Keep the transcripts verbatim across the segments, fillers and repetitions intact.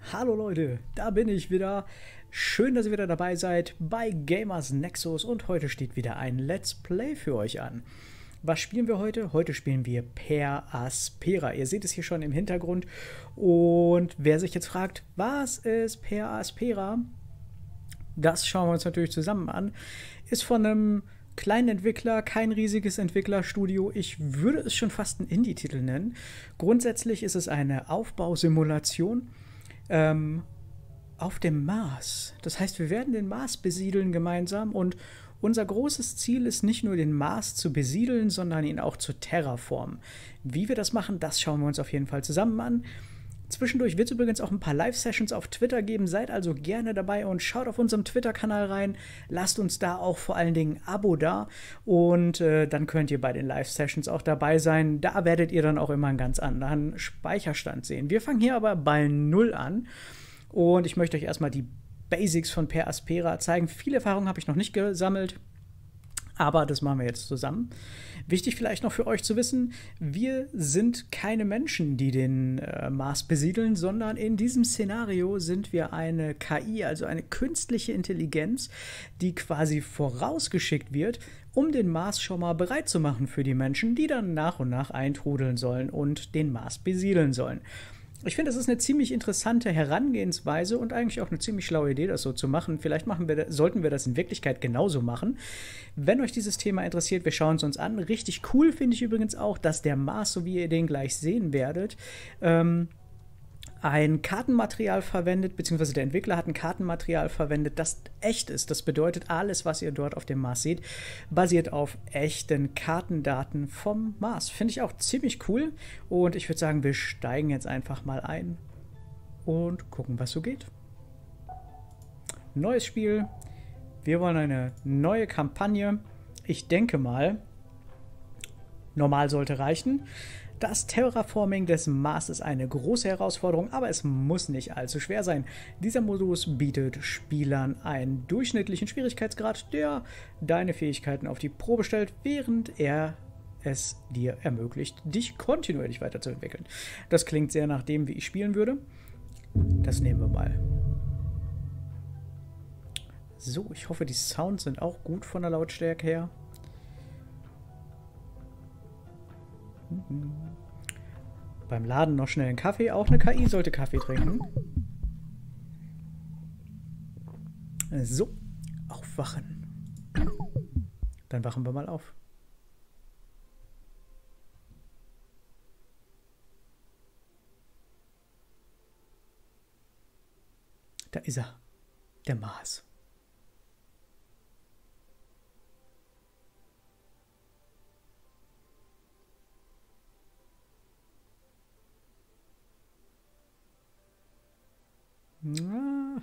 Hallo Leute, da bin ich wieder. Schön, dass ihr wieder dabei seid bei Gamers Nexus und heute steht wieder ein Let's Play für euch an. Was spielen wir heute? Heute spielen wir Per Aspera. Ihr seht es hier schon im Hintergrund. Und wer sich jetzt fragt, was ist Per Aspera? Das schauen wir uns natürlich zusammen an. Ist von einem kleinen Entwickler, kein riesiges Entwicklerstudio. Ich würde es schon fast einen Indie-Titel nennen. Grundsätzlich ist es eine Aufbausimulation ähm, auf dem Mars. Das heißt, wir werden den Mars besiedeln gemeinsam und unser großes Ziel ist nicht nur den Mars zu besiedeln, sondern ihn auch zu terraformen. Wie wir das machen, das schauen wir uns auf jeden Fall zusammen an. Zwischendurch wird es übrigens auch ein paar Live-Sessions auf Twitter geben. Seid also gerne dabei und schaut auf unserem Twitter-Kanal rein. Lasst uns da auch vor allen Dingen ein Abo da. Und äh, dann könnt ihr bei den Live-Sessions auch dabei sein. Da werdet ihr dann auch immer einen ganz anderen Speicherstand sehen. Wir fangen hier aber bei Null an. Und ich möchte euch erstmal die Basics von Per Aspera zeigen. Viel Erfahrung habe ich noch nicht gesammelt. Aber das machen wir jetzt zusammen. Wichtig vielleicht noch für euch zu wissen, wir sind keine Menschen, die den äh, Mars besiedeln, sondern in diesem Szenario sind wir eine K I, also eine künstliche Intelligenz, die quasi vorausgeschickt wird, um den Mars schon mal bereit zu machen für die Menschen, die dann nach und nach eintrudeln sollen und den Mars besiedeln sollen. Ich finde, das ist eine ziemlich interessante Herangehensweise und eigentlich auch eine ziemlich schlaue Idee, das so zu machen. Vielleicht machen wir, sollten wir das in Wirklichkeit genauso machen. Wenn euch dieses Thema interessiert, wir schauen es uns an. Richtig cool finde ich übrigens auch, dass der Mars, so wie ihr den gleich sehen werdet, ähm, ein Kartenmaterial verwendet, beziehungsweise der Entwickler hat ein Kartenmaterial verwendet, das echt ist. Das bedeutet, alles, was ihr dort auf dem Mars seht, basiert auf echten Kartendaten vom Mars. Finde ich auch ziemlich cool. Und ich würde sagen, wir steigen jetzt einfach mal ein und gucken, was so geht. Neues Spiel. Wir wollen eine neue Kampagne. Ich denke mal, normal sollte reichen. Das Terraforming des Mars ist eine große Herausforderung, aber es muss nicht allzu schwer sein. Dieser Modus bietet Spielern einen durchschnittlichen Schwierigkeitsgrad, der deine Fähigkeiten auf die Probe stellt, während er es dir ermöglicht, dich kontinuierlich weiterzuentwickeln. Das klingt sehr nach dem, wie ich spielen würde. Das nehmen wir mal. So, ich hoffe, die Sounds sind auch gut von der Lautstärke her. Beim Laden noch schnell einen Kaffee. Auch eine K I sollte Kaffee trinken. So, aufwachen. Dann wachen wir mal auf. Da ist er, der Mars. Na.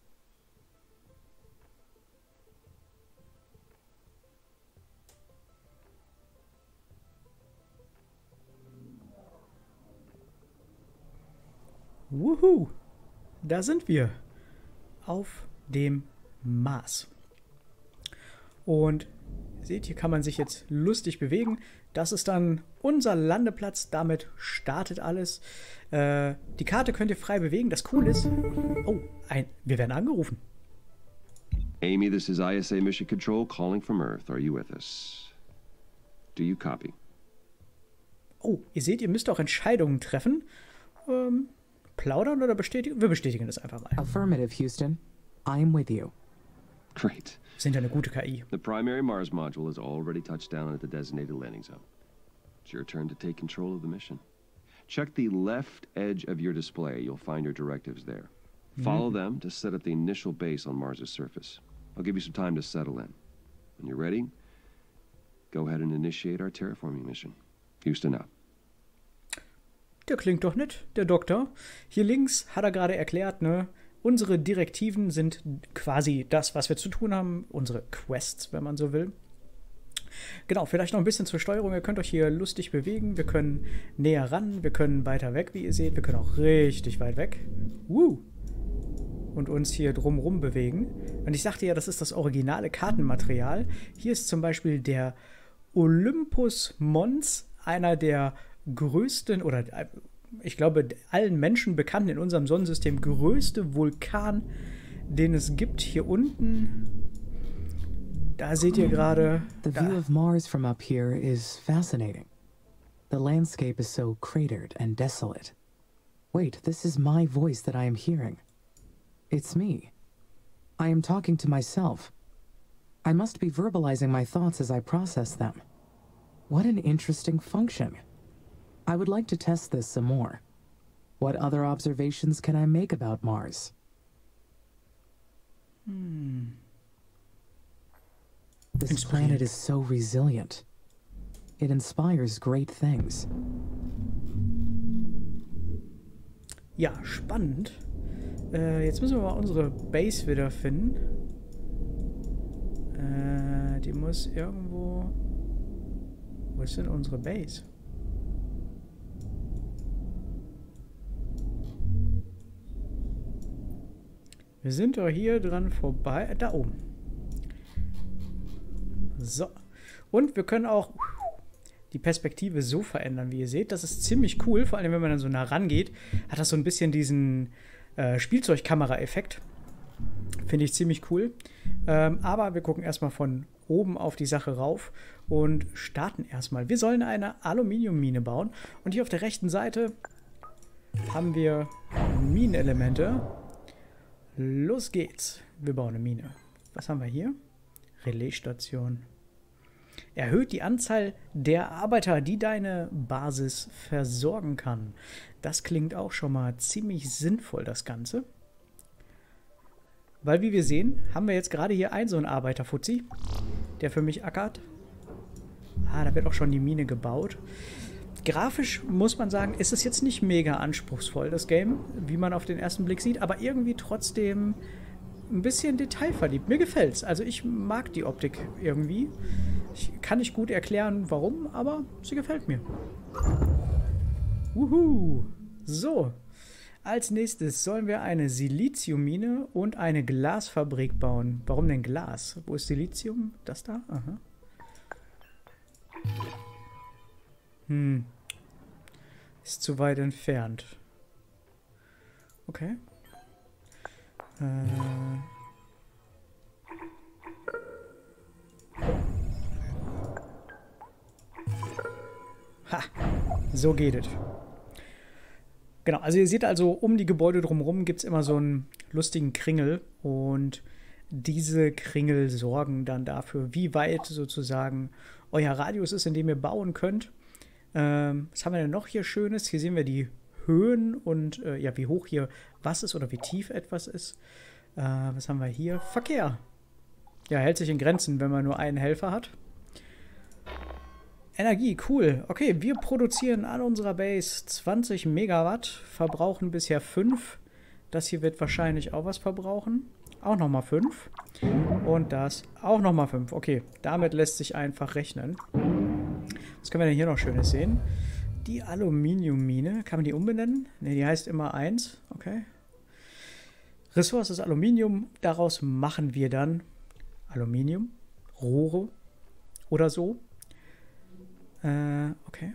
Wuhu! Da sind wir. Auf dem Mars. Und seht, hier kann man sich jetzt lustig bewegen. Das ist dann unser Landeplatz. Damit startet alles. Äh, die Karte könnt ihr frei bewegen. Das cool ist. Oh, ein, wir werden angerufen. Amy, this is I S A Mission Control calling from Earth. Are you with us? Do you copy? Oh, ihr seht, ihr müsst auch Entscheidungen treffen. Ähm, plaudern oder bestätigen? Wir bestätigen das einfach mal. Affirmative, Houston. I'm with you. Great. Sind ja eine gute K I. The primary Mars module has already touched down at the designated landing zone. It's your turn to take control of the mission. Check the left edge of your display. You'll find your directives there. Follow them to set up the initial base on Mars's surface. I'll give you some time to settle in. When you're ready, go ahead and initiate our terraforming mission. Houston out. Der klingt doch nett, der Doktor. Hier links hat er gerade erklärt, ne? Unsere Direktiven sind quasi das, was wir zu tun haben. Unsere Quests, wenn man so will. Genau, vielleicht noch ein bisschen zur Steuerung. Ihr könnt euch hier lustig bewegen. Wir können näher ran, wir können weiter weg, wie ihr seht. Wir können auch richtig weit weg. Woo! Und uns hier drumrum bewegen. Und ich sagte ja, das ist das originale Kartenmaterial. Hier ist zum Beispiel der Olympus Mons, einer der größten oder ich glaube, allen Menschen bekannt in unserem Sonnensystem größte Vulkan, den es gibt. Hier unten, da seht ihr gerade... The view of Mars from up here is fascinating. The landscape is so cratered and desolate. Wait, this is my voice that I am hearing. It's me. I am talking to myself. I must be verbalizing my thoughts as I process them. What an interesting function. I would like to test this some more. What other observations can I make about Mars? Hmm. This planet is so resilient. It inspires great things. Ja, spannend. Äh, jetzt müssen wir mal unsere Base wiederfinden. Äh, die muss irgendwo... Wo ist denn unsere Base? Wir sind doch hier dran vorbei. Da oben. So. Und wir können auch die Perspektive so verändern, wie ihr seht. Das ist ziemlich cool. Vor allem, wenn man dann so nah rangeht, hat das so ein bisschen diesen äh, Spielzeugkamera-Effekt. Finde ich ziemlich cool. Ähm, aber wir gucken erstmal von oben auf die Sache rauf und starten erstmal. Wir sollen eine Aluminiummine bauen. Und hier auf der rechten Seite haben wir Minenelemente. Los geht's. Wir bauen eine Mine. Was haben wir hier? Relaisstation. Erhöht die Anzahl der Arbeiter, die deine Basis versorgen kann. Das klingt auch schon mal ziemlich sinnvoll, das Ganze. Weil, wie wir sehen, haben wir jetzt gerade hier einen so einen Arbeiterfuzzi, der für mich ackert. Ah, da wird auch schon die Mine gebaut. Grafisch muss man sagen, ist es jetzt nicht mega anspruchsvoll, das Game, wie man auf den ersten Blick sieht, aber irgendwie trotzdem ein bisschen detailverliebt. Mir gefällt's. Also ich mag die Optik irgendwie. Ich kann nicht gut erklären, warum, aber sie gefällt mir. Wuhu. So. Als nächstes sollen wir eine Siliziummine und eine Glasfabrik bauen. Warum denn Glas? Wo ist Silizium? Das da? Aha. Hm. Ist zu weit entfernt. Okay. Äh. Ha! So geht es. Genau, also ihr seht also, um die Gebäude drumherum gibt es immer so einen lustigen Kringel und diese Kringel sorgen dann dafür, wie weit sozusagen euer Radius ist, in dem ihr bauen könnt. Ähm, was haben wir denn noch hier Schönes? Hier sehen wir die Höhen und äh, ja, wie hoch hier was ist oder wie tief etwas ist. Äh, was haben wir hier? Verkehr. Ja, hält sich in Grenzen, wenn man nur einen Helfer hat. Energie, cool. Okay, wir produzieren an unserer Base zwanzig Megawatt, verbrauchen bisher fünf. Das hier wird wahrscheinlich auch was verbrauchen. Auch nochmal fünf. Und das auch nochmal fünf. Okay, damit lässt sich einfach rechnen. Was können wir denn hier noch Schönes sehen? Die Aluminiummine. Kann man die umbenennen? Ne, die heißt immer eins. Okay. Ressource ist Aluminium. Daraus machen wir dann Aluminium, Rohre oder so. Äh, okay.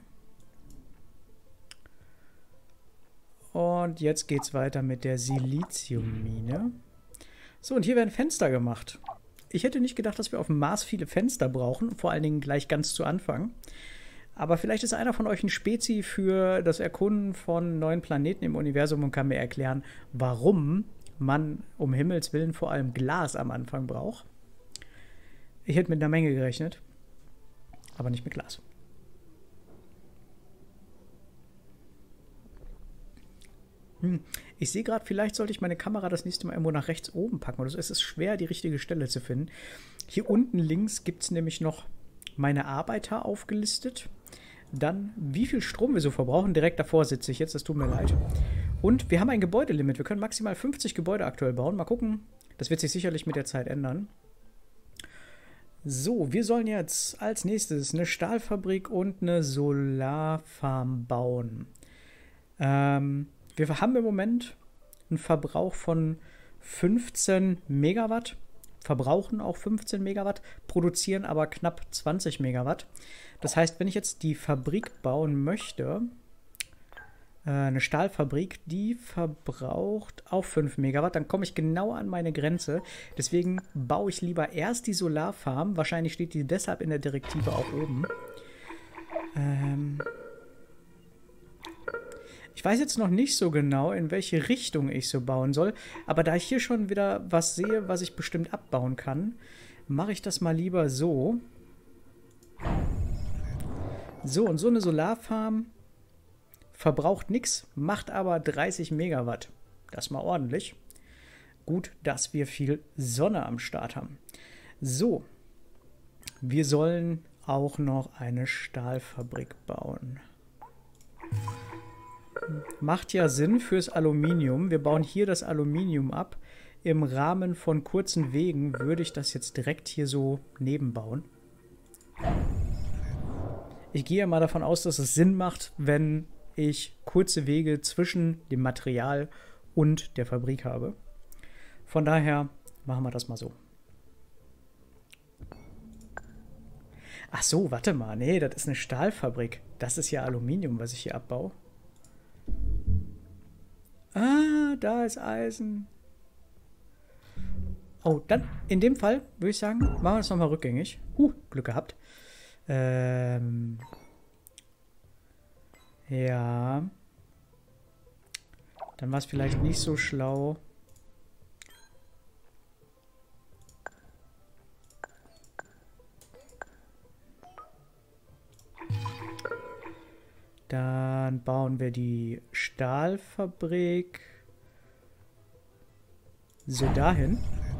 Und jetzt geht's weiter mit der Siliziummine. So, und hier werden Fenster gemacht. Ich hätte nicht gedacht, dass wir auf dem Mars viele Fenster brauchen, vor allen Dingen gleich ganz zu Anfang. Aber vielleicht ist einer von euch ein Spezi für das Erkunden von neuen Planeten im Universum und kann mir erklären, warum man um Himmels Willen vor allem Glas am Anfang braucht. Ich hätte mit einer Menge gerechnet, aber nicht mit Glas. Hm. Ich sehe gerade, vielleicht sollte ich meine Kamera das nächste Mal irgendwo nach rechts oben packen oder so. Es ist schwer, die richtige Stelle zu finden. Hier unten links gibt es nämlich noch meine Arbeiter aufgelistet. Dann, wie viel Strom wir so verbrauchen. Direkt davor sitze ich jetzt, das tut mir leid. Und wir haben ein Gebäudelimit. Wir können maximal fünfzig Gebäude aktuell bauen. Mal gucken, das wird sich sicherlich mit der Zeit ändern. So, wir sollen jetzt als nächstes eine Stahlfabrik und eine Solarfarm bauen. Ähm... Wir haben im Moment einen Verbrauch von fünfzehn Megawatt, verbrauchen auch fünfzehn Megawatt, produzieren aber knapp zwanzig Megawatt. Das heißt, wenn ich jetzt die Fabrik bauen möchte, Äh, eine Stahlfabrik, die verbraucht auch fünf Megawatt. Dann komme ich genau an meine Grenze. Deswegen baue ich lieber erst die Solarfarm. Wahrscheinlich steht die deshalb in der Direktive auch oben. Ähm... Ich weiß jetzt noch nicht so genau, in welche Richtung ich so bauen soll, aber da ich hier schon wieder was sehe, was ich bestimmt abbauen kann, mache ich das mal lieber so. So, und so eine Solarfarm verbraucht nichts, macht aber dreißig Megawatt. Das ist mal ordentlich. Gut, dass wir viel Sonne am Start haben. So, wir sollen auch noch eine Stahlfabrik bauen. Macht ja Sinn fürs Aluminium. Wir bauen hier das Aluminium ab. Im Rahmen von kurzen Wegen würde ich das jetzt direkt hier so nebenbauen. Ich gehe ja mal davon aus, dass es Sinn macht, wenn ich kurze Wege zwischen dem Material und der Fabrik habe. Von daher machen wir das mal so. Ach so, warte mal. Nee, das ist eine Stahlfabrik. Das ist ja Aluminium, was ich hier abbaue. Ah, da ist Eisen. Oh, dann in dem Fall würde ich sagen, machen wir das nochmal rückgängig. Huh, Glück gehabt. Ähm. Ja. Dann war es vielleicht nicht so schlau. Dann bauen wir die Stahlfabrik so dahin.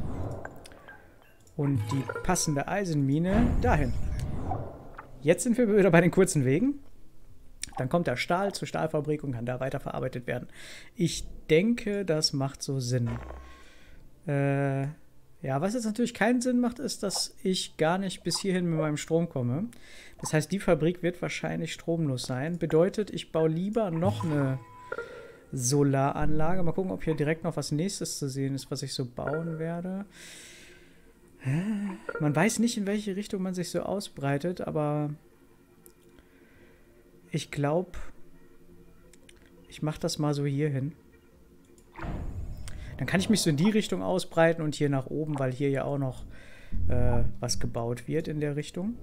Und die passende Eisenmine dahin. Jetzt sind wir wieder bei den kurzen Wegen. Dann kommt der Stahl zur Stahlfabrik und kann da weiterverarbeitet werden. Ich denke, das macht so Sinn. Äh, ja, was jetzt natürlich keinen Sinn macht, ist, dass ich gar nicht bis hierhin mit meinem Strom komme. Das heißt, die Fabrik wird wahrscheinlich stromlos sein. Bedeutet, ich baue lieber noch eine Solaranlage. Mal gucken, ob hier direkt noch was Nächstes zu sehen ist, was ich so bauen werde. Man weiß nicht, in welche Richtung man sich so ausbreitet, aber ich glaube, ich mache das mal so hier hin. Dann kann ich mich so in die Richtung ausbreiten und hier nach oben, weil hier ja auch noch äh, was gebaut wird in der Richtung.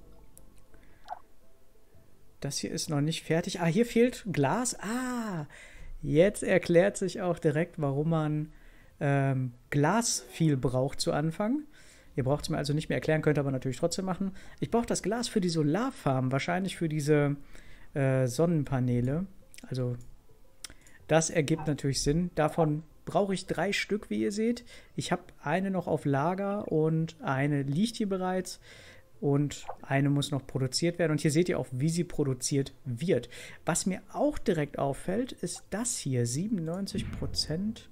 Das hier ist noch nicht fertig. Ah, hier fehlt Glas. Ah, jetzt erklärt sich auch direkt, warum man ähm, Glas viel braucht zu Anfang. Ihr braucht es mir also nicht mehr erklären, könnt aber natürlich trotzdem machen. Ich brauche das Glas für die Solarfarm, wahrscheinlich für diese äh, Sonnenpaneele. Also das ergibt natürlich Sinn. Davon brauche ich drei Stück, wie ihr seht. Ich habe eine noch auf Lager und eine liegt hier bereits. Und eine muss noch produziert werden. Und hier seht ihr auch, wie sie produziert wird. Was mir auch direkt auffällt, ist das hier. siebenundneunzig Prozent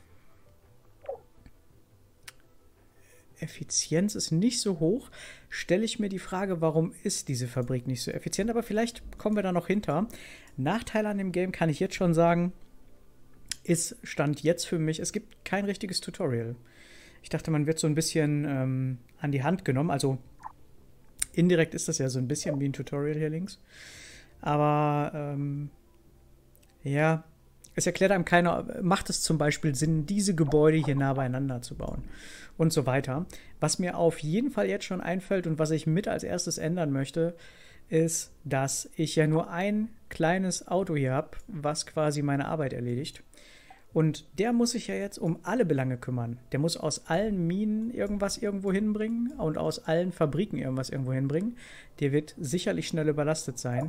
Effizienz ist nicht so hoch. Stelle ich mir die Frage, warum ist diese Fabrik nicht so effizient? Aber vielleicht kommen wir da noch hinter. Nachteil an dem Game kann ich jetzt schon sagen, ist Stand jetzt für mich, es gibt kein richtiges Tutorial. Ich dachte, man wird so ein bisschen ähm, an die Hand genommen. Also indirekt ist das ja so ein bisschen wie ein Tutorial hier links. Aber ähm, ja, es erklärt einem keiner, macht es zum Beispiel Sinn, diese Gebäude hier nah beieinander zu bauen und so weiter. Was mir auf jeden Fall jetzt schon einfällt und was ich mit als erstes ändern möchte, ist, dass ich ja nur ein kleines Auto hier habe, was quasi meine Arbeit erledigt. Und der muss sich ja jetzt um alle Belange kümmern. Der muss aus allen Minen irgendwas irgendwo hinbringen und aus allen Fabriken irgendwas irgendwo hinbringen. Der wird sicherlich schnell überlastet sein.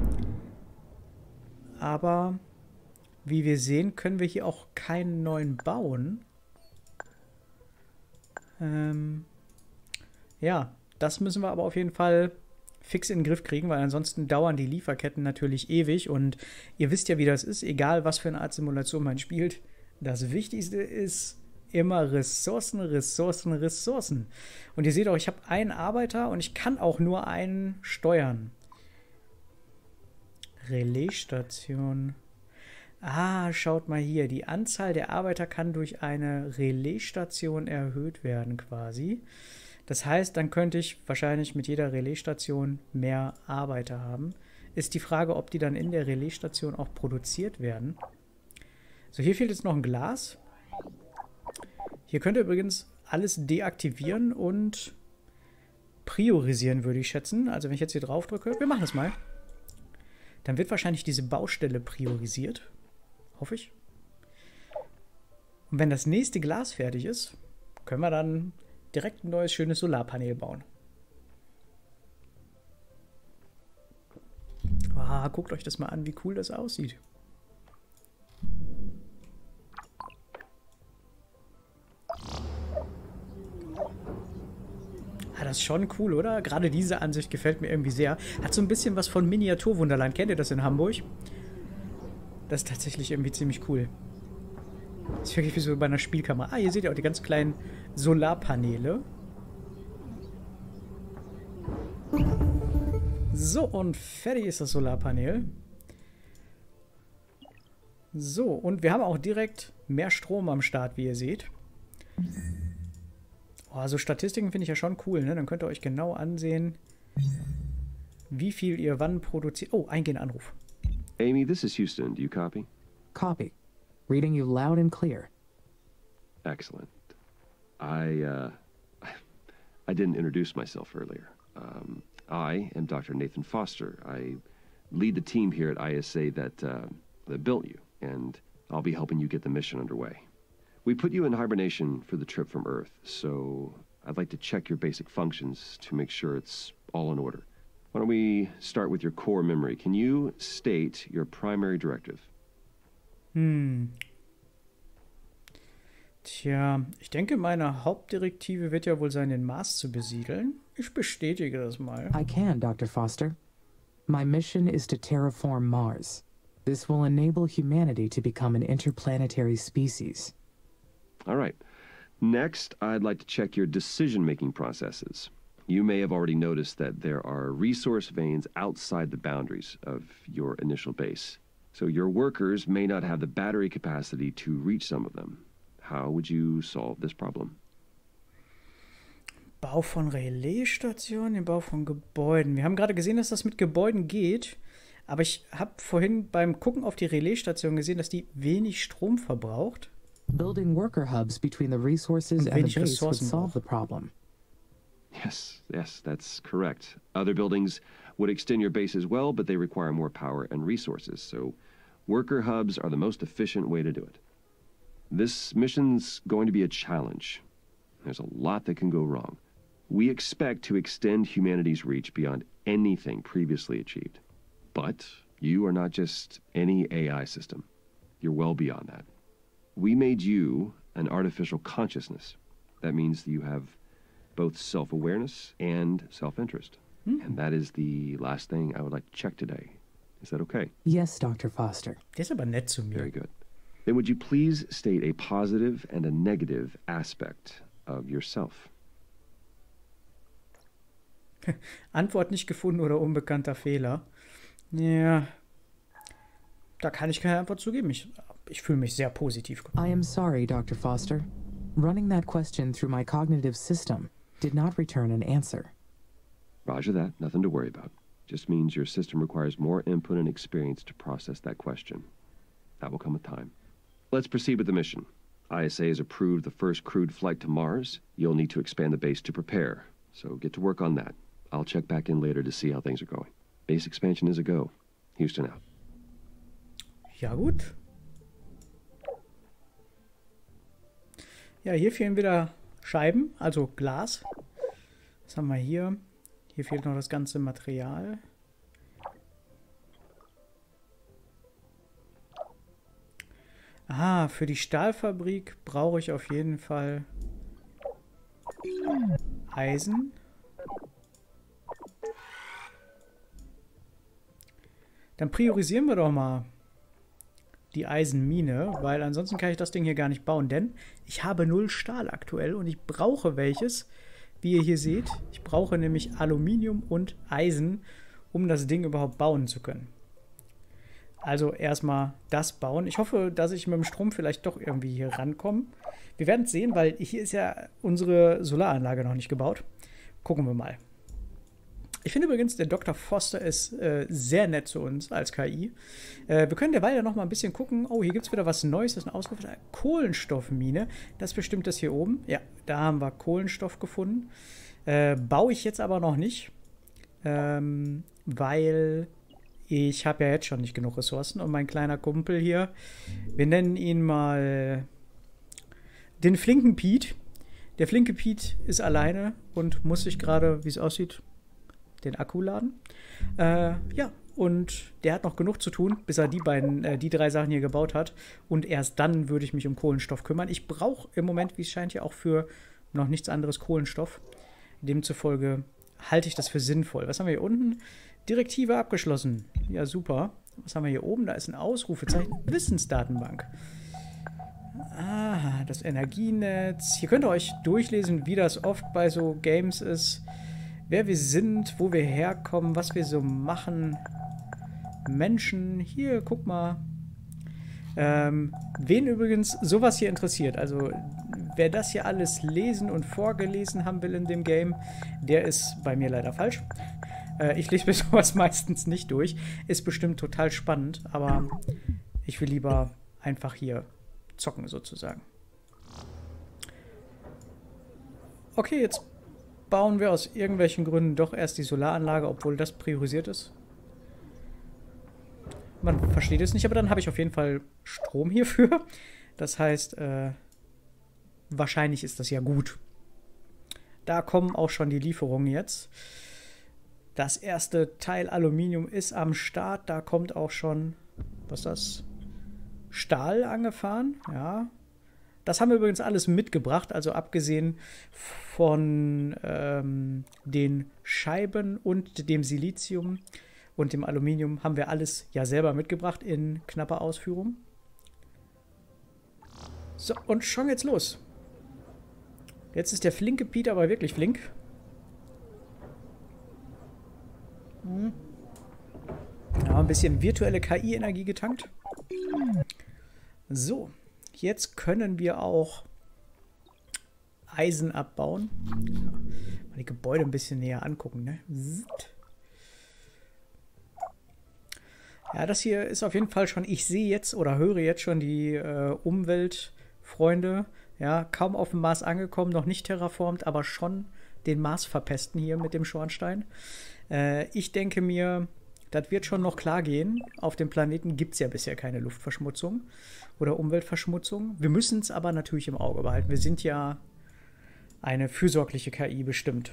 Aber wie wir sehen, können wir hier auch keinen neuen bauen. Ähm, ja, das müssen wir aber auf jeden Fall fix in den Griff kriegen, weil ansonsten dauern die Lieferketten natürlich ewig und ihr wisst ja, wie das ist, egal was für eine Art Simulation man spielt. Das Wichtigste ist immer Ressourcen, Ressourcen, Ressourcen. Und ihr seht auch, ich habe einen Arbeiter und ich kann auch nur einen steuern. Relaisstation. Ah, schaut mal hier. Die Anzahl der Arbeiter kann durch eine Relaisstation erhöht werden quasi. Das heißt, dann könnte ich wahrscheinlich mit jeder Relaisstation mehr Arbeiter haben. Ist die Frage, ob die dann in der Relaisstation auch produziert werden. So, hier fehlt jetzt noch ein Glas. Hier könnt ihr übrigens alles deaktivieren und priorisieren, würde ich schätzen. Also wenn ich jetzt hier drauf drücke, wir machen das mal. Dann wird wahrscheinlich diese Baustelle priorisiert. Hoffe ich. Und wenn das nächste Glas fertig ist, können wir dann direkt ein neues, schönes Solarpanel bauen. Ah, guckt euch das mal an, wie cool das aussieht. Ah, das ist schon cool, oder? Gerade diese Ansicht gefällt mir irgendwie sehr. Hat so ein bisschen was von Miniaturwunderland. Kennt ihr das in Hamburg? Das ist tatsächlich irgendwie ziemlich cool. Das ist wirklich wie so bei einer Spielkamera. Ah, hier seht ihr auch die ganz kleinen Solarpaneele. So, und fertig ist das Solarpanel. So, und wir haben auch direkt mehr Strom am Start, wie ihr seht. Oh, so Statistiken finde ich ja schon cool, ne? Dann könnt ihr euch genau ansehen, wie viel ihr wann produziert. Oh, eingehender Anruf. Amy, this is Houston. Do you copy? Copy. Reading you loud and clear. Excellent. I, uh, I didn't introduce myself earlier. Um, I am Doctor Nathan Foster. I lead the team here at I S A that, uh, that built you, and I'll be helping you get the mission underway. We put you in hibernation for the trip from Earth, so I'd like to check your basic functions to make sure it's all in order. Why don't we start with your core memory? Can you state your primary directive? Hm. Tja, ich denke, meine Hauptdirektive wird ja wohl sein, den Mars zu besiedeln. Ich bestätige das mal. I can, Doctor Foster. My mission is to terraform Mars. This will enable humanity to become an interplanetary species. All right. Next, I'd like to check your decision-making processes. You may have already noticed that there are resource veins outside the boundaries of your initial base. So your workers may not have the battery capacity to reach some of them. How would you solve this problem? Bau von Relaisstationen, den Bau von Gebäuden. Wir haben gerade gesehen, dass das mit Gebäuden geht. Aber ich habe vorhin beim Gucken auf die Relaisstation gesehen, dass die wenig Strom verbraucht. Building worker hubs between the resources and the base would solve the problem. Yes, yes, that's correct. Other buildings would extend your base as well, but they require more power and resources. So worker hubs are the most efficient way to do it. This mission's going to be a challenge. There's a lot that can go wrong. We expect to extend humanity's reach beyond anything previously achieved. But you are not just any A I system. You're well beyond that. We made you an artificial consciousness. That means that you have both self-awareness and self-interest. Hmm. And that is the last thing I would like to check today. Is that okay? Yes, Doctor Foster. Der ist aber nett zu mir. Very good. Then would you please state a positive and a negative aspect of yourself? Antwort nicht gefunden oder unbekannter Fehler. Ja, da kann ich keine Antwort zu geben. Ich, ich fühle mich sehr positiv. I am sorry, Doctor Foster. Running that question through my cognitive system did not return an answer. Roger that. Nothing to worry about. Just means your system requires more input and experience to process that question. That will come with time. Let's proceed with the mission. I S A has approved the first crewed flight to Mars. You'll need to expand the base to prepare. So get to work on that. I'll check back in later to see how things are going. Base expansion is a go. Houston out. Ja, gut. Ja, hier fehlen wieder Scheiben, also Glas. Was haben wir hier? Hier fehlt noch das ganze Material. Ah, für die Stahlfabrik brauche ich auf jeden Fall Eisen. Dann priorisieren wir doch mal die Eisenmine, weil ansonsten kann ich das Ding hier gar nicht bauen, denn ich habe null Stahl aktuell und ich brauche welches, wie ihr hier seht. Ich brauche nämlich Aluminium und Eisen, um das Ding überhaupt bauen zu können. Also erstmal das bauen. Ich hoffe, dass ich mit dem Strom vielleicht doch irgendwie hier rankomme. Wir werden es sehen, weil hier ist ja unsere Solaranlage noch nicht gebaut. Gucken wir mal. Ich finde übrigens, der Doktor Foster ist äh, sehr nett zu uns als K I. Äh, wir können derweil ja noch mal ein bisschen gucken. Oh, hier gibt es wieder was Neues. Das ist ein Ausruf. Kohlenstoffmine. Das ist bestimmt das hier oben. Ja, da haben wir Kohlenstoff gefunden. Äh, baue ich jetzt aber noch nicht. Ähm, weil ich habe ja jetzt schon nicht genug Ressourcen. Und mein kleiner Kumpel hier, wir nennen ihn mal den flinken Piet. Der flinke Piet ist alleine und muss sich gerade, wie es aussieht, den Akku laden. Äh, ja, und der hat noch genug zu tun, bis er die beiden, äh, die drei Sachen hier gebaut hat. Und erst dann würde ich mich um Kohlenstoff kümmern. Ich brauche im Moment, wie es scheint, ja auch für noch nichts anderes Kohlenstoff. Demzufolge halte ich das für sinnvoll. Was haben wir hier unten? Direktive abgeschlossen. Ja, super. Was haben wir hier oben? Da ist ein Ausrufezeichen. Wissensdatenbank. Ah, das Energienetz. Hier könnt ihr euch durchlesen, wie das oft bei so Games ist. Wer wir sind, wo wir herkommen, was wir so machen. Menschen. Hier, guck mal. Ähm, wen übrigens sowas hier interessiert, also wer das hier alles lesen und vorgelesen haben will in dem Game, der ist bei mir leider falsch. Äh, ich lese mir sowas meistens nicht durch. Ist bestimmt total spannend, aber ich will lieber einfach hier zocken sozusagen. Okay, jetzt bauen wir aus irgendwelchen Gründen doch erst die Solaranlage, obwohl das priorisiert ist. Man versteht es nicht, aber dann habe ich auf jeden Fall Strom hierfür. Das heißt, äh, wahrscheinlich ist das ja gut. Da kommen auch schon die Lieferungen jetzt. Das erste Teil Aluminium ist am Start. Da kommt auch schon, was ist das? Stahl angefahren. Ja. Das haben wir übrigens alles mitgebracht. Also abgesehen von ähm, den Scheiben und dem Silizium und dem Aluminium haben wir alles ja selber mitgebracht in knapper Ausführung. So, und schon geht's los. Jetzt ist der flinke Piet aber wirklich flink. Hm. Ja, ein bisschen virtuelle K I-Energie getankt. So, jetzt können wir auch Eisen abbauen. Ja, mal die Gebäude ein bisschen näher angucken, ne? Ja, das hier ist auf jeden Fall schon, ich sehe jetzt oder höre jetzt schon die äh, Umweltfreunde, ja, kaum auf dem Mars angekommen, noch nicht terraformt, aber schon den Mars verpesten hier mit dem Schornstein. Äh, ich denke mir, das wird schon noch klar gehen. Auf dem Planeten gibt es ja bisher keine Luftverschmutzung oder Umweltverschmutzung. Wir müssen es aber natürlich im Auge behalten. Wir sind ja eine fürsorgliche K I bestimmt.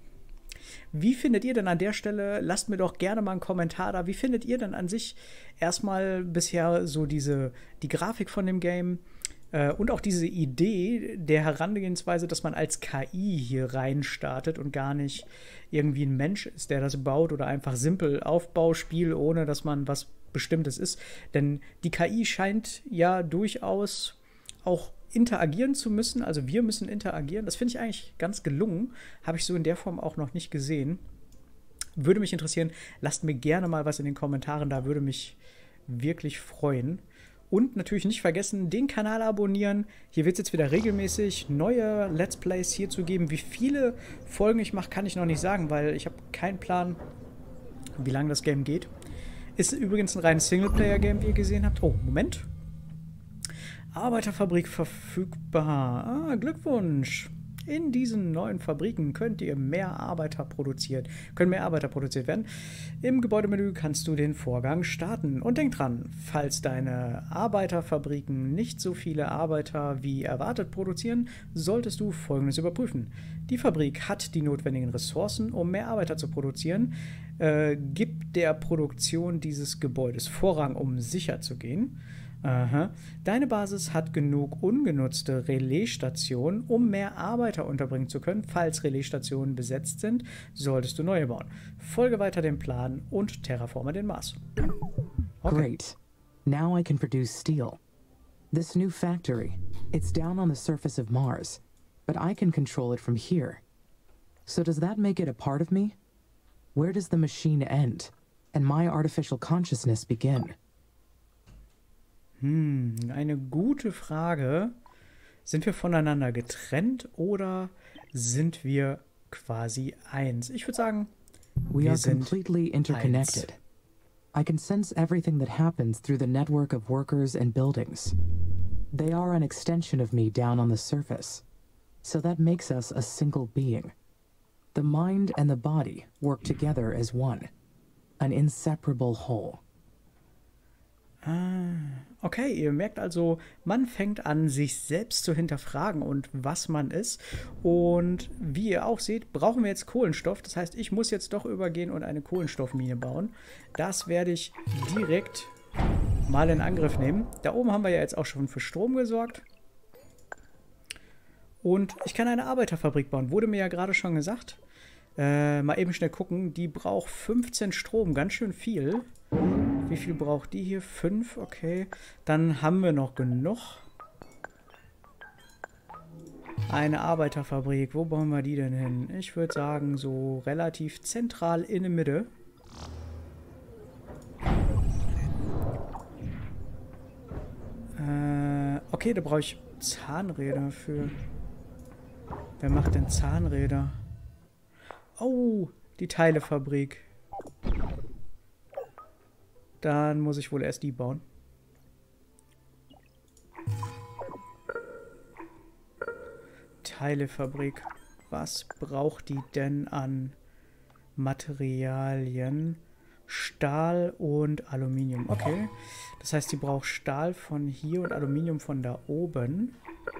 Wie findet ihr denn an der Stelle, lasst mir doch gerne mal einen Kommentar da, wie findet ihr denn an sich erstmal bisher so diese, die Grafik von dem Game äh, und auch diese Idee der Herangehensweise, dass man als K I hier rein startet und gar nicht irgendwie ein Mensch ist, der das baut oder einfach simpel Aufbauspiel, ohne dass man was Bestimmtes ist. Denn die K I scheint ja durchaus auch interagieren zu müssen, also wir müssen interagieren. Das finde ich eigentlich ganz gelungen. Habe ich so in der Form auch noch nicht gesehen. Würde mich interessieren. Lasst mir gerne mal was in den Kommentaren da. Würde mich wirklich freuen. Und natürlich nicht vergessen, den Kanal abonnieren. Hier wird es jetzt wieder regelmäßig neue Let's Plays hierzu geben. Wie viele Folgen ich mache, kann ich noch nicht sagen, weil ich habe keinen Plan, wie lange das Game geht. Ist übrigens ein reines Singleplayer-Game, wie ihr gesehen habt. Oh, Moment. Arbeiterfabrik verfügbar. Ah, Glückwunsch. In diesen neuen Fabriken könnt ihr mehr Arbeiter produzieren. Können mehr Arbeiter produziert werden. Im Gebäudemenü kannst du den Vorgang starten. Und denk dran, falls deine Arbeiterfabriken nicht so viele Arbeiter wie erwartet produzieren, solltest du Folgendes überprüfen. Die Fabrik hat die notwendigen Ressourcen, um mehr Arbeiter zu produzieren. Äh, gib der Produktion dieses Gebäudes Vorrang, um sicher zu gehen. Aha. Deine Basis hat genug ungenutzte Relaisstationen, um mehr Arbeiter unterbringen zu können. Falls Relaisstationen besetzt sind, solltest du neue bauen. Folge weiter dem Plan und terraforme den Mars. Okay. Great. Now I can produce steel. This new factory, it's down on the surface of Mars, but I can control it from here. So does that make it a part of me? Where does the machine end and my artificial consciousness begin? Hm, eine gute Frage. Sind wir voneinander getrennt oder sind wir quasi eins? Ich würde sagen, We Wir are sind completely interconnected. I can sense everything that happens through the network of workers and buildings. They are an extension of me down on the surface. So that makes us a single being. The mind and the body work together as one. An inseparable whole. Ah, okay, ihr merkt also, man fängt an, sich selbst zu hinterfragen und was man ist. Und wie ihr auch seht, brauchen wir jetzt Kohlenstoff. Das heißt, ich muss jetzt doch übergehen und eine Kohlenstoffmine bauen. Das werde ich direkt mal in Angriff nehmen. Da oben haben wir ja jetzt auch schon für Strom gesorgt. Und ich kann eine Arbeiterfabrik bauen. Wurde mir ja gerade schon gesagt. Äh, mal eben schnell gucken. Die braucht fünfzehn Strom. Ganz schön viel. Wie viel braucht die hier? fünf, okay. Dann haben wir noch genug. Eine Arbeiterfabrik. Wo bauen wir die denn hin? Ich würde sagen, so relativ zentral in der Mitte. Äh, okay, da brauche ich Zahnräder für. Wer macht denn Zahnräder? Oh, die Teilefabrik. Dann muss ich wohl erst die bauen. Teilefabrik. Was braucht die denn an Materialien? Stahl und Aluminium. Okay. Das heißt, die braucht Stahl von hier und Aluminium von da oben.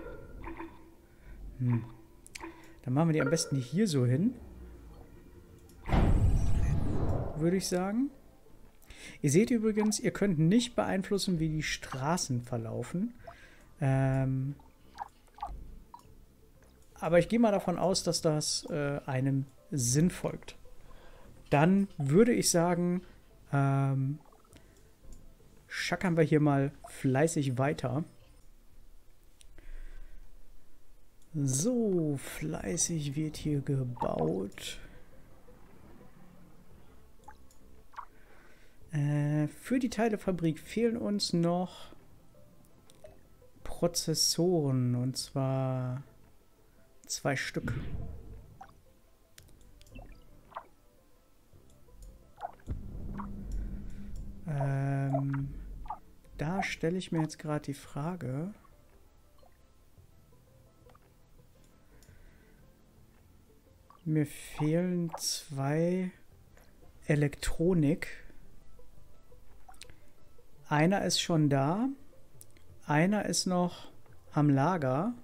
Hm. Dann machen wir die am besten hier so hin. Würde ich sagen. Ihr seht übrigens, ihr könnt nicht beeinflussen, wie die Straßen verlaufen. Ähm, aber ich gehe mal davon aus, dass das äh, einem Sinn folgt. Dann würde ich sagen, ähm, schackern wir hier mal fleißig weiter. So, fleißig wird hier gebaut. Äh, für die Teilefabrik fehlen uns noch Prozessoren, und zwar zwei Stück. Ähm, da stelle ich mir jetzt gerade die Frage. Mir fehlen zwei Elektronik. Einer ist schon da. Einer ist noch am Lager.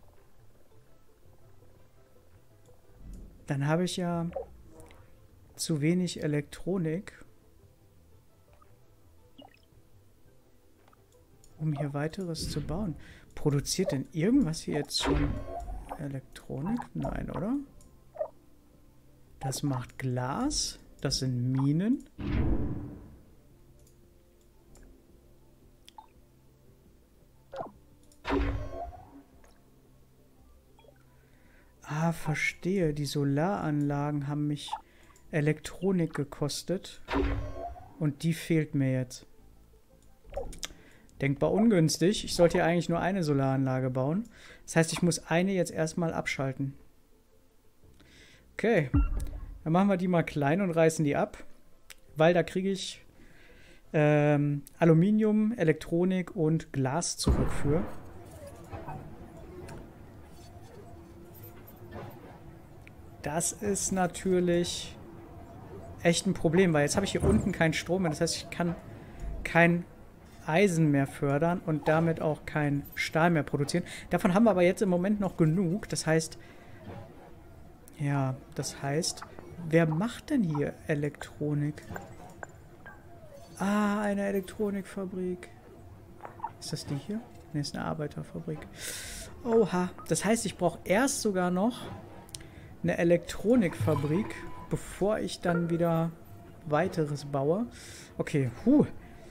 Dann habe ich ja zu wenig Elektronik, um hier weiteres zu bauen. Produziert denn irgendwas hier jetzt schon Elektronik? Nein, oder? Das macht Glas. Das sind Minen. Ah, verstehe. Die Solaranlagen haben mich Elektronik gekostet. Und die fehlt mir jetzt. Denkbar ungünstig. Ich sollte ja eigentlich nur eine Solaranlage bauen. Das heißt, ich muss eine jetzt erstmal abschalten. Okay. Dann machen wir die mal klein und reißen die ab. Weil da kriege ich ähm, Aluminium, Elektronik und Glas zurück für. Das ist natürlich echt ein Problem, weil jetzt habe ich hier unten keinen Strom mehr. Das heißt, ich kann kein Eisen mehr fördern und damit auch kein Stahl mehr produzieren. Davon haben wir aber jetzt im Moment noch genug. Das heißt, ja, das heißt, wer macht denn hier Elektronik? Ah, eine Elektronikfabrik. Ist das die hier? Ne, ist eine Arbeiterfabrik. Oha, das heißt, ich brauche erst sogar noch eine Elektronikfabrik, bevor ich dann wieder weiteres baue. Okay, huh.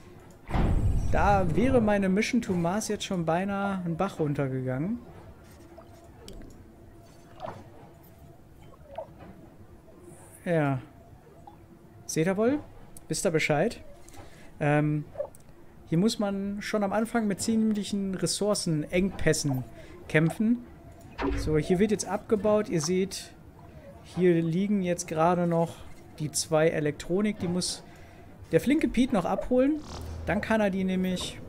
Da wäre meine Mission to Mars jetzt schon beinahe einen Bach runtergegangen. Ja. Seht ihr wohl? Wisst ihr Bescheid? Ähm, hier muss man schon am Anfang mit ziemlichen Ressourcenengpässen kämpfen. So, hier wird jetzt abgebaut. Ihr seht, hier liegen jetzt gerade noch die zwei Elektronik, die muss der flinke Pete noch abholen. Dann kann er die nämlich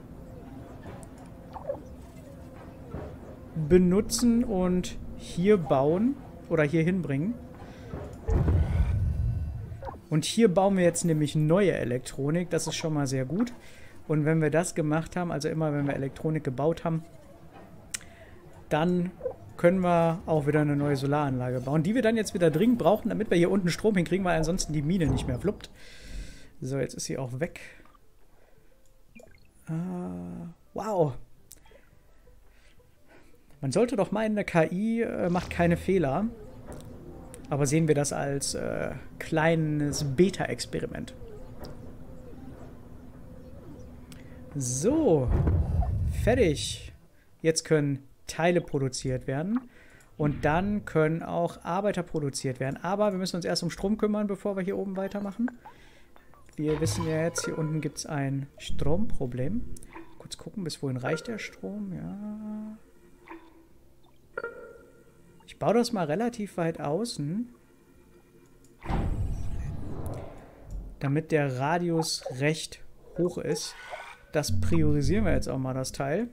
benutzen und hier bauen oder hier hinbringen. Und hier bauen wir jetzt nämlich neue Elektronik. Das ist schon mal sehr gut. Und wenn wir das gemacht haben, also immer wenn wir Elektronik gebaut haben, dann können wir auch wieder eine neue Solaranlage bauen, die wir dann jetzt wieder dringend brauchen, damit wir hier unten Strom hinkriegen, weil ansonsten die Mine nicht mehr fluppt. So, jetzt ist sie auch weg. Uh, wow. Man sollte doch meinen, eine K I äh, macht keine Fehler. Aber sehen wir das als äh, kleines Beta-Experiment. So. Fertig. Jetzt können Teile produziert werden. Und dann können auch Arbeiter produziert werden. Aber wir müssen uns erst um Strom kümmern, bevor wir hier oben weitermachen. Wir wissen ja jetzt, hier unten gibt es ein Stromproblem. Kurz gucken, bis wohin reicht der Strom? Ja. Ich baue das mal relativ weit außen, damit der Radius recht hoch ist. Das priorisieren wir jetzt auch mal, das Teil.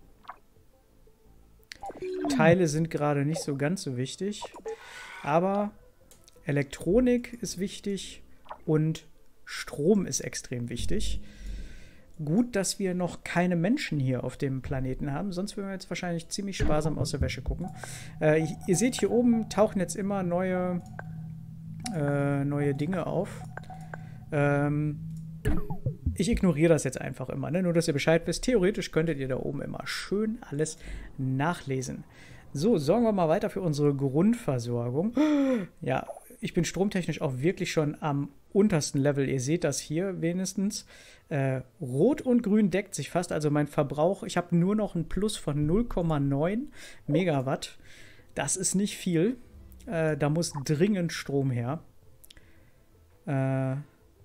Teile sind gerade nicht so ganz so wichtig, aber Elektronik ist wichtig und Strom ist extrem wichtig. Gut, dass wir noch keine Menschen hier auf dem Planeten haben, sonst würden wir jetzt wahrscheinlich ziemlich sparsam aus der Wäsche gucken. Äh, ihr seht, hier oben tauchen jetzt immer neue, äh, neue Dinge auf. Ähm, ich ignoriere das jetzt einfach immer, ne? Nur, dass ihr Bescheid wisst. Theoretisch könntet ihr da oben immer schön alles nachlesen. So, sorgen wir mal weiter für unsere Grundversorgung. Ja, ich bin stromtechnisch auch wirklich schon am untersten Level. Ihr seht das hier wenigstens. Äh, Rot und Grün deckt sich fast. Also mein Verbrauch, ich habe nur noch ein Plus von null Komma neun Megawatt. Das ist nicht viel. Äh, da muss dringend Strom her. Äh,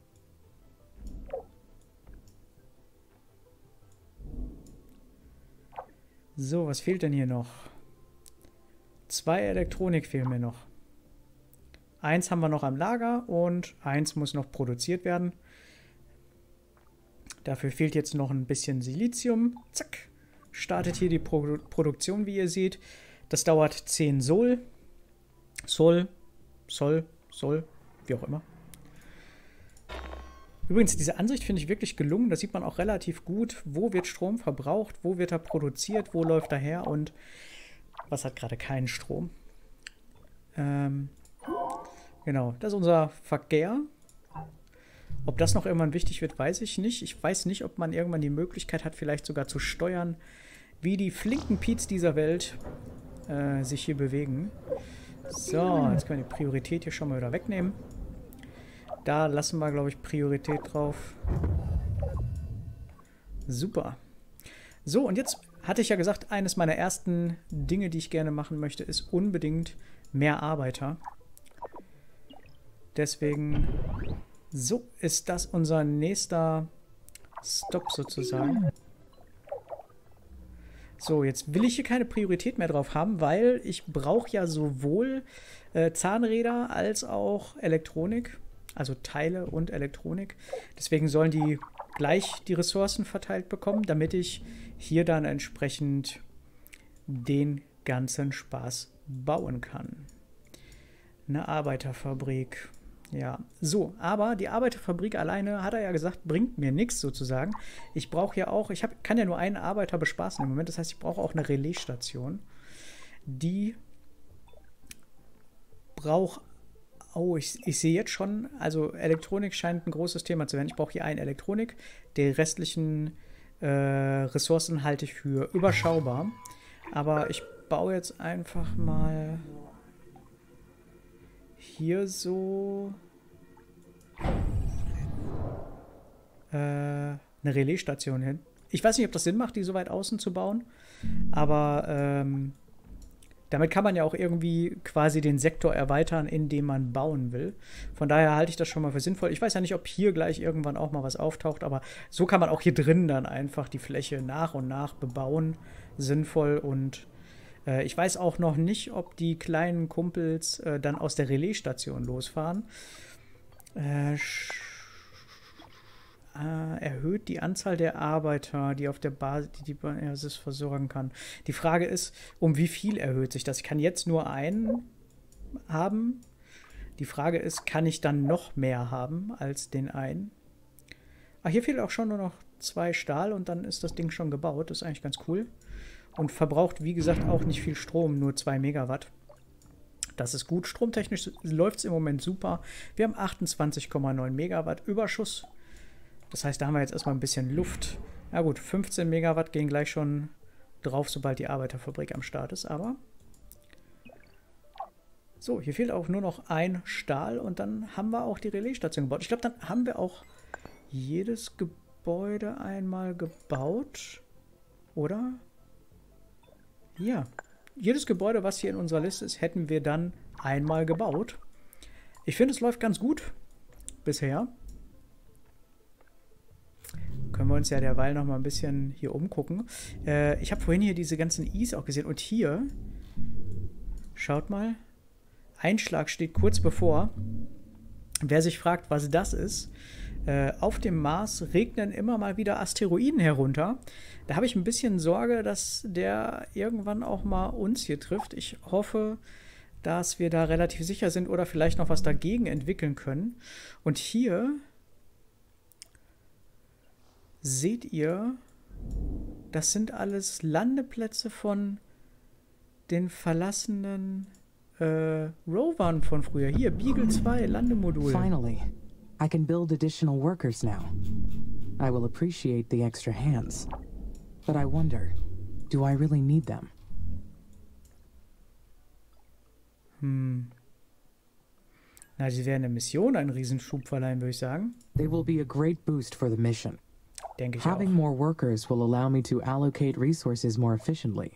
so, was fehlt denn hier noch? Zwei Elektronik fehlen mir noch. Eins haben wir noch am Lager und eins muss noch produziert werden. Dafür fehlt jetzt noch ein bisschen Silizium. Zack. Startet hier die Pro Produktion, wie ihr seht. Das dauert zehn Sol. Sol. Sol. Sol. Wie auch immer. Übrigens, diese Ansicht finde ich wirklich gelungen. Da sieht man auch relativ gut, wo wird Strom verbraucht, wo wird er produziert, wo läuft er her und was hat gerade keinen Strom. Ähm... Genau, das ist unser Verkehr. Ob das noch irgendwann wichtig wird, weiß ich nicht. Ich weiß nicht, ob man irgendwann die Möglichkeit hat, vielleicht sogar zu steuern, wie die flinken Peets dieser Welt äh, sich hier bewegen. So, jetzt können wir die Priorität hier schon mal wieder wegnehmen. Da lassen wir, glaube ich, Priorität drauf. Super. So, und jetzt hatte ich ja gesagt, eines meiner ersten Dinge, die ich gerne machen möchte, ist unbedingt mehr Arbeiter. Deswegen, so ist das unser nächster Stop sozusagen. So, jetzt will ich hier keine Priorität mehr drauf haben, weil ich brauche ja sowohl äh, Zahnräder als auch Elektronik, also Teile und Elektronik. Deswegen sollen die gleich die Ressourcen verteilt bekommen, damit ich hier dann entsprechend den ganzen Spaß bauen kann. Eine Arbeiterfabrik. Ja, so, aber die Arbeiterfabrik alleine, hat er ja gesagt, bringt mir nichts sozusagen. Ich brauche ja auch, ich hab, kann ja nur einen Arbeiter bespaßen im Moment, das heißt, ich brauche auch eine Relaisstation. Die braucht, oh, ich, ich sehe jetzt schon, also Elektronik scheint ein großes Thema zu werden. Ich brauche hier eine Elektronik, die restlichen äh, Ressourcen halte ich für überschaubar. Aber ich baue jetzt einfach mal hier so äh, eine Relaisstation hin. Ich weiß nicht, ob das Sinn macht, die so weit außen zu bauen, aber ähm, damit kann man ja auch irgendwie quasi den Sektor erweitern, in dem man bauen will. Von daher halte ich das schon mal für sinnvoll. Ich weiß ja nicht, ob hier gleich irgendwann auch mal was auftaucht, aber so kann man auch hier drin dann einfach die Fläche nach und nach bebauen, sinnvoll. Und äh, ich weiß auch noch nicht, ob die kleinen Kumpels äh, dann aus der Relaisstation losfahren. Äh, äh, erhöht die Anzahl der Arbeiter, die auf der Basis, die die Basis versorgen kann. Die Frage ist, um wie viel erhöht sich das? Ich kann jetzt nur einen haben. Die Frage ist, kann ich dann noch mehr haben als den einen? Ah, hier fehlt auch schon nur noch zwei Stahl und dann ist das Ding schon gebaut. Das ist eigentlich ganz cool. Und verbraucht, wie gesagt, auch nicht viel Strom, nur zwei Megawatt. Das ist gut. Stromtechnisch läuft es im Moment super. Wir haben achtundzwanzig Komma neun Megawatt Überschuss. Das heißt, da haben wir jetzt erstmal ein bisschen Luft. Ja gut, fünfzehn Megawatt gehen gleich schon drauf, sobald die Arbeiterfabrik am Start ist. Aber so, hier fehlt auch nur noch ein Stahl und dann haben wir auch die Relaisstation gebaut. Ich glaube, dann haben wir auch jedes Gebäude einmal gebaut. Oder? Ja. Jedes Gebäude, was hier in unserer Liste ist, hätten wir dann einmal gebaut. Ich finde, es läuft ganz gut bisher. Können wir uns ja derweil noch mal ein bisschen hier umgucken. Äh, ich habe vorhin hier diese ganzen Is auch gesehen. Und hier, schaut mal, Einschlag steht kurz bevor. Wer sich fragt, was das ist, äh, auf dem Mars regnen immer mal wieder Asteroiden herunter. Da habe ich ein bisschen Sorge, dass der irgendwann auch mal uns hier trifft. Ich hoffe, dass wir da relativ sicher sind oder vielleicht noch was dagegen entwickeln können. Und hier seht ihr, das sind alles Landeplätze von den verlassenen äh, Rovern von früher. Hier, Beagle zwei, Landemodul. Finally, I can build additional workers now. I will appreciate the extra hands. But I wonder, do I really need them? Hm. Na, sie werden der Mission einen Riesenschub verleihen, würde ich sagen. They will be a great boost for the mission. Denke ich Having auch. more workers will allow me to allocate resources more efficiently.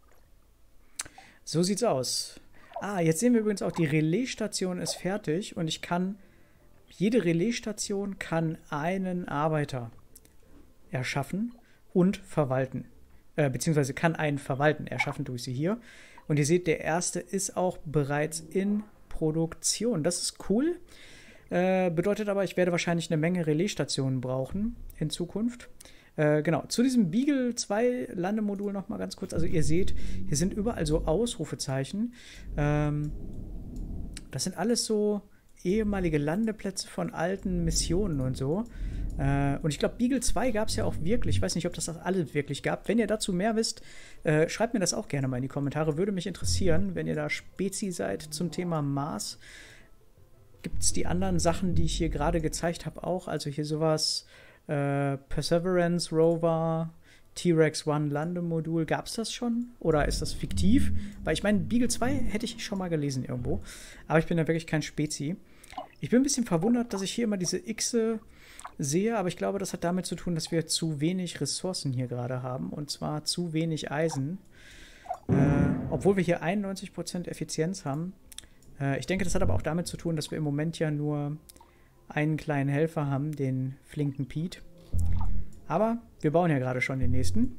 So sieht's aus. Ah, jetzt sehen wir übrigens auch, die Relaisstation ist fertig und ich kann, jede Relaisstation kann einen Arbeiter erschaffen und verwalten. Äh, beziehungsweise kann einen verwalten. Erschaffen tue ich sie hier. Und ihr seht, der erste ist auch bereits in Produktion. Das ist cool. Äh, bedeutet aber, ich werde wahrscheinlich eine Menge Relaisstationen brauchen in Zukunft. Äh, genau, zu diesem Beagle zwei Landemodul noch mal ganz kurz. Also ihr seht, hier sind überall so Ausrufezeichen. Ähm, das sind alles so ehemalige Landeplätze von alten Missionen und so. Äh, und ich glaube, Beagle zwei gab es ja auch wirklich. Ich weiß nicht, ob das das alle wirklich gab. Wenn ihr dazu mehr wisst, äh, schreibt mir das auch gerne mal in die Kommentare. Würde mich interessieren, wenn ihr da Spezi seid zum Thema Mars. Gibt es die anderen Sachen, die ich hier gerade gezeigt habe, auch? Also hier sowas, äh, Perseverance Rover, T-Rex One Landemodul. Gab es das schon? Oder ist das fiktiv? Weil ich meine, Beagle zwei hätte ich schon mal gelesen irgendwo. Aber ich bin da wirklich kein Spezi. Ich bin ein bisschen verwundert, dass ich hier immer diese Xe sehe, aber ich glaube, das hat damit zu tun, dass wir zu wenig Ressourcen hier gerade haben. Und zwar zu wenig Eisen. Äh, obwohl wir hier einundneunzig Prozent Effizienz haben. Äh, ich denke, das hat aber auch damit zu tun, dass wir im Moment ja nur einen kleinen Helfer haben, den flinken Pete. Aber wir bauen ja gerade schon den nächsten.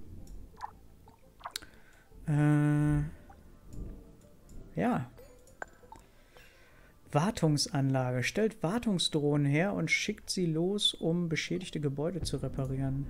Äh, ja. Wartungsanlage. Stellt Wartungsdrohnen her und schickt sie los, um beschädigte Gebäude zu reparieren.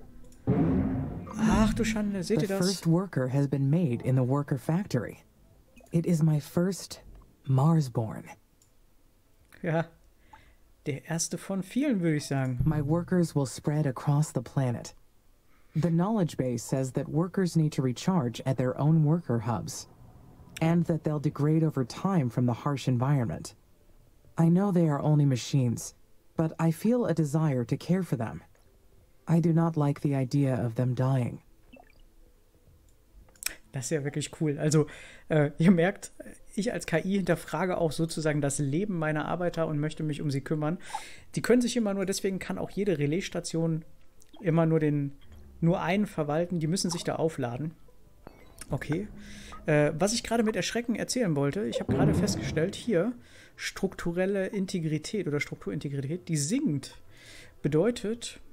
Ach du Schande, seht ihr The das? first worker has been made in the worker factory. It is my first Marsborn. Ja, der erste von vielen, würde ich sagen. My workers will spread across the planet. The knowledge base says that workers need to recharge at their own worker hubs, and that they'll degrade over time from the harsh environment. I know they are only machines, but I feel a desire to care for them. I do not like the idea of them dying. Das ist ja wirklich cool. Also, äh, ihr merkt, ich als K I hinterfrage auch sozusagen das Leben meiner Arbeiter und möchte mich um sie kümmern. Die können sich immer nur, deswegen kann auch jede Relaisstation immer nur den, nur einen verwalten. Die müssen sich da aufladen. Okay. Äh, was ich gerade mit Erschrecken erzählen wollte, ich habe gerade festgestellt, hier strukturelle Integrität oder Strukturintegrität, die sinkt. Bedeutet,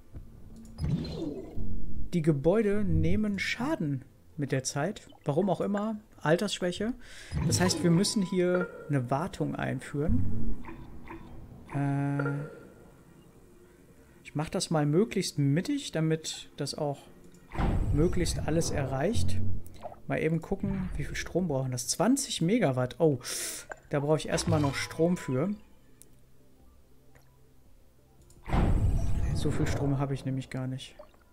die Gebäude nehmen Schaden mit der Zeit. Warum auch immer. Altersschwäche. Das heißt, wir müssen hier eine Wartung einführen. Äh, ich mache das mal möglichst mittig, damit das auch möglichst alles erreicht. Mal eben gucken, wie viel Strom brauchen das. zwanzig Megawatt. Oh, da brauche ich erstmal noch Strom für. So viel Strom habe ich nämlich gar nicht.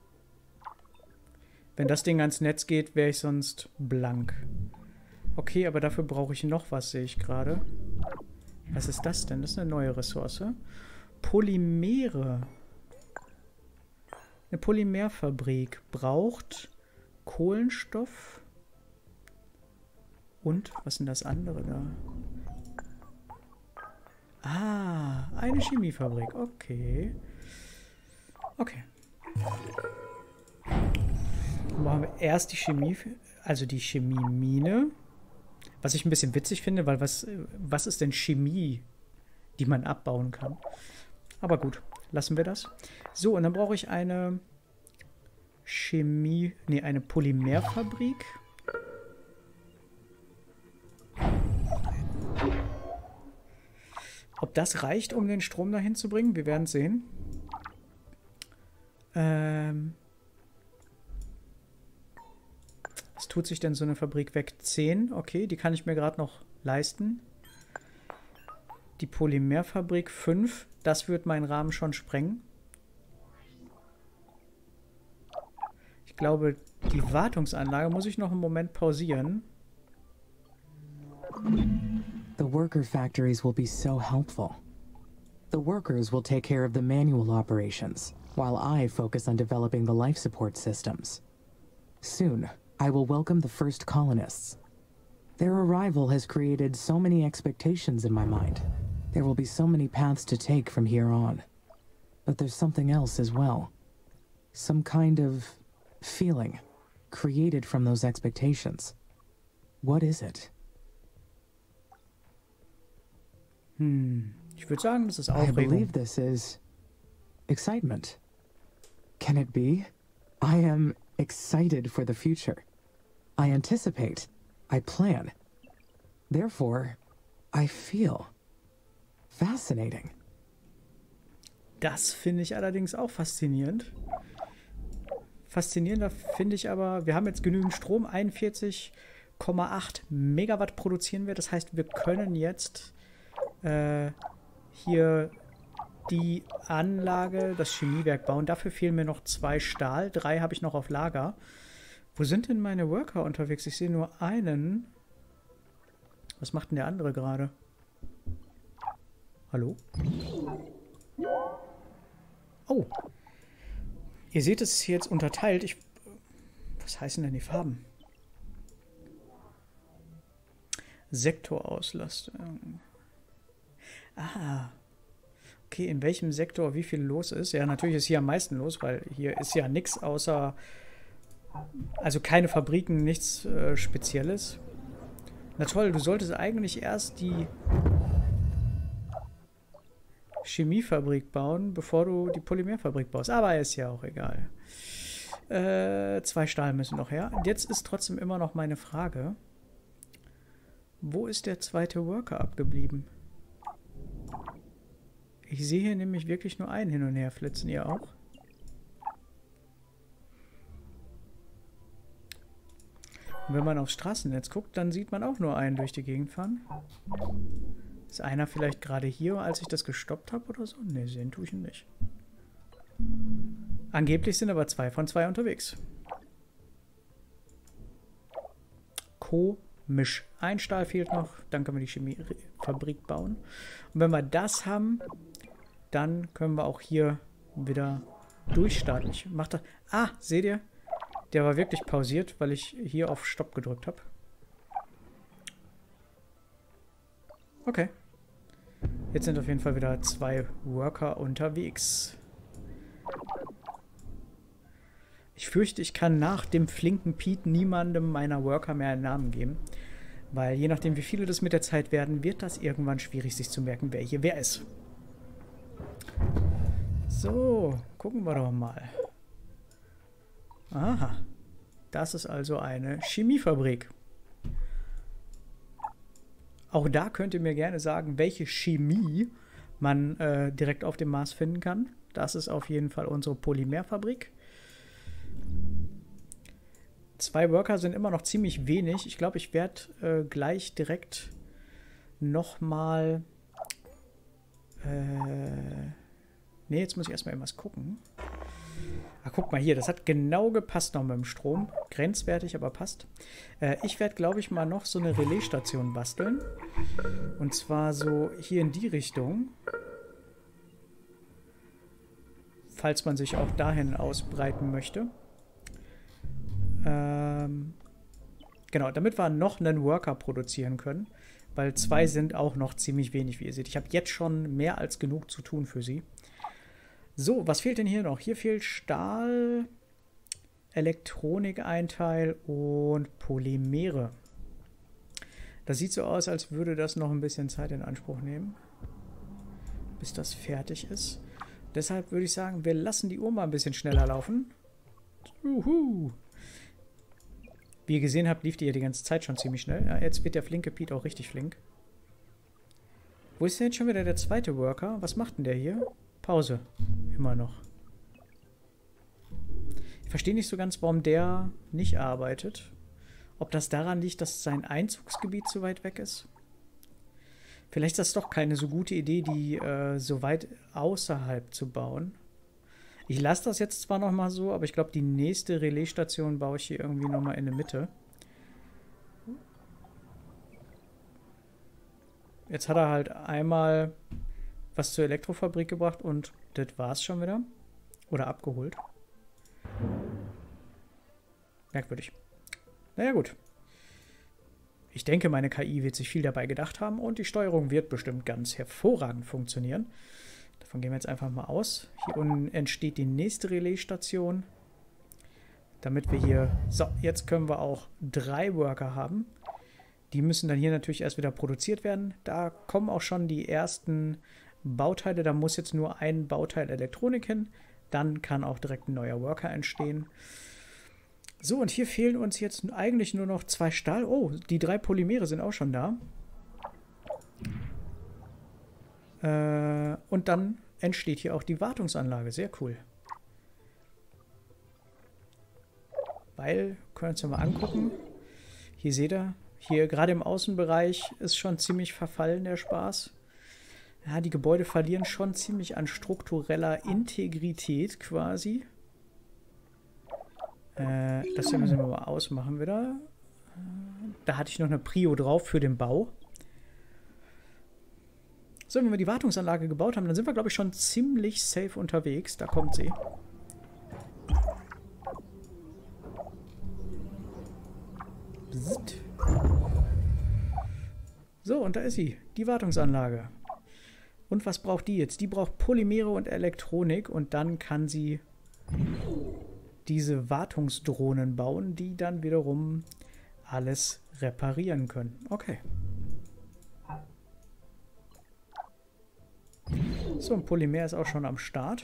Wenn das Ding ans Netz geht, wäre ich sonst blank. Okay, aber dafür brauche ich noch was, sehe ich gerade. Was ist das denn? Das ist eine neue Ressource. Polymere. Eine Polymerfabrik braucht Kohlenstoff. Und, was sind das andere da? Ah, eine Chemiefabrik. Okay. Okay. Machen wir erst die Chemie, also die Chemiemine. Was ich ein bisschen witzig finde, weil was, was ist denn Chemie, die man abbauen kann? Aber gut, lassen wir das. So, und dann brauche ich eine Chemie, nee, eine Polymerfabrik. Ob das reicht, um den Strom dahin zu bringen? Wir werden sehen. Ähm... Was tut sich denn so eine Fabrik weg? zehn, okay, die kann ich mir gerade noch leisten. Die Polymerfabrik fünf, das wird meinen Rahmen schon sprengen. Ich glaube, die Wartungsanlage muss ich noch einen Moment pausieren. The worker factories will be so helpful. The workers will take care of the manual operations, while I focus on developing the life support systems. Soon, I will welcome the first colonists. Their arrival has created so many expectations in my mind. There will be so many paths to take from here on. But there's something else as well. Some kind of feeling created from those expectations. What is it? Hm, ich würde sagen, das ist I Aufregung. believe this is excitement. Can it be? I am excited for the future. I anticipate. I plan. Therefore, I feel fascinating. Das finde ich allerdings auch faszinierend. Faszinierender finde ich aber, wir haben jetzt genügend Strom, einundvierzig Komma acht Megawatt produzieren wir. Das heißt, wir können jetzt äh, hier die Anlage, das Chemiewerk bauen. Dafür fehlen mir noch zwei Stahl. Drei habe ich noch auf Lager. Wo sind denn meine Worker unterwegs? Ich sehe nur einen. Was macht denn der andere gerade? Hallo? Oh. Ihr seht, es ist hier jetzt unterteilt. Ich, was heißen denn die Farben? Sektorauslastung. Ah. Okay, in welchem Sektor wie viel los ist? Ja, natürlich ist hier am meisten los, weil hier ist ja nichts außer... Also keine Fabriken, nichts äh, Spezielles. Na toll, du solltest eigentlich erst die Chemiefabrik bauen, bevor du die Polymerfabrik baust. Aber ist ja auch egal. Äh, zwei Stahl müssen noch her. Und jetzt ist trotzdem immer noch meine Frage. Wo ist der zweite Worker abgeblieben? Ich sehe hier nämlich wirklich nur einen hin und her flitzen. Ihr auch? Und wenn man aufs Straßennetz guckt, dann sieht man auch nur einen durch die Gegend fahren. Ist einer vielleicht gerade hier, als ich das gestoppt habe oder so? Ne, sehen tue ich ihn nicht. Angeblich sind aber zwei von zwei unterwegs. Komisch. Ein Stahl fehlt noch, dann können wir die Chemiefabrik bauen. Und wenn wir das haben, dann können wir auch hier wieder durchstarten. Ich mach das. Ah, seht ihr? Der war wirklich pausiert, weil ich hier auf Stopp gedrückt habe. Okay. Jetzt sind auf jeden Fall wieder zwei Worker unterwegs. Ich fürchte, ich kann nach dem flinken Pete niemandem meiner Worker mehr einen Namen geben. Weil je nachdem, wie viele das mit der Zeit werden, wird das irgendwann schwierig, sich zu merken, wer hier wer ist. So, gucken wir doch mal. Aha. Das ist also eine Chemiefabrik. Auch da könnt ihr mir gerne sagen, welche Chemie man äh, direkt auf dem Mars finden kann. Das ist auf jeden Fall unsere Polymerfabrik. Zwei Worker sind immer noch ziemlich wenig. Ich glaube, ich werde äh, gleich direkt nochmal... Äh, ne, jetzt muss ich erstmal irgendwas gucken. Ach, guck mal hier, das hat genau gepasst noch mit dem Strom. Grenzwertig, aber passt. Äh, ich werde, glaube ich, mal noch so eine Relaisstation basteln. Und zwar so hier in die Richtung. Falls man sich auch dahin ausbreiten möchte. Ähm, genau, damit wir noch einen Worker produzieren können. Weil zwei sind auch noch ziemlich wenig, wie ihr seht. Ich habe jetzt schon mehr als genug zu tun für sie. So, was fehlt denn hier noch? Hier fehlt Stahl, Elektronik ein Teil und Polymere. Das sieht so aus, als würde das noch ein bisschen Zeit in Anspruch nehmen, bis das fertig ist. Deshalb würde ich sagen, wir lassen die Uhr mal ein bisschen schneller laufen. Juhu. Wie ihr gesehen habt, lief die ja die ganze Zeit schon ziemlich schnell. Ja, jetzt wird der flinke Pete auch richtig flink. Wo ist denn jetzt schon wieder der zweite Worker? Was macht denn der hier? Pause. Immer noch. Ich verstehe nicht so ganz, warum der nicht arbeitet. Ob das daran liegt, dass sein Einzugsgebiet zu weit weg ist? Vielleicht ist das doch keine so gute Idee, die äh, so weit außerhalb zu bauen. Ich lasse das jetzt zwar noch mal so, aber ich glaube, die nächste Relaisstation baue ich hier irgendwie noch mal in der Mitte. Jetzt hat er halt einmal was zur Elektrofabrik gebracht und das war's schon wieder. Oder abgeholt. Merkwürdig. Naja, gut. Ich denke, meine K I wird sich viel dabei gedacht haben und die Steuerung wird bestimmt ganz hervorragend funktionieren. Davon gehen wir jetzt einfach mal aus. Hier unten entsteht die nächste Relaisstation. Damit wir hier... So, jetzt können wir auch drei Worker haben. Die müssen dann hier natürlich erst wieder produziert werden. Da kommen auch schon die ersten Bauteile. Da muss jetzt nur ein Bauteil Elektronik hin. Dann kann auch direkt ein neuer Worker entstehen. So, und hier fehlen uns jetzt eigentlich nur noch zwei Stahl. Oh, die drei Polymere sind auch schon da. Äh, und dann entsteht hier auch die Wartungsanlage. Sehr cool. Weil, können wir uns ja mal angucken. Hier seht ihr, hier gerade im Außenbereich ist schon ziemlich verfallen der Spaß. Ja, die Gebäude verlieren schon ziemlich an struktureller Integrität quasi. Äh, das hier müssen wir mal ausmachen wieder. Da hatte ich noch eine Prio drauf für den Bau. So, wenn wir die Wartungsanlage gebaut haben, dann sind wir, glaube ich, schon ziemlich safe unterwegs. Da kommt sie. Psst. So, und da ist sie. Die Wartungsanlage. Und was braucht die jetzt? Die braucht Polymere und Elektronik und dann kann sie diese Wartungsdrohnen bauen, die dann wiederum alles reparieren können. Okay. So, ein Polymer ist auch schon am Start.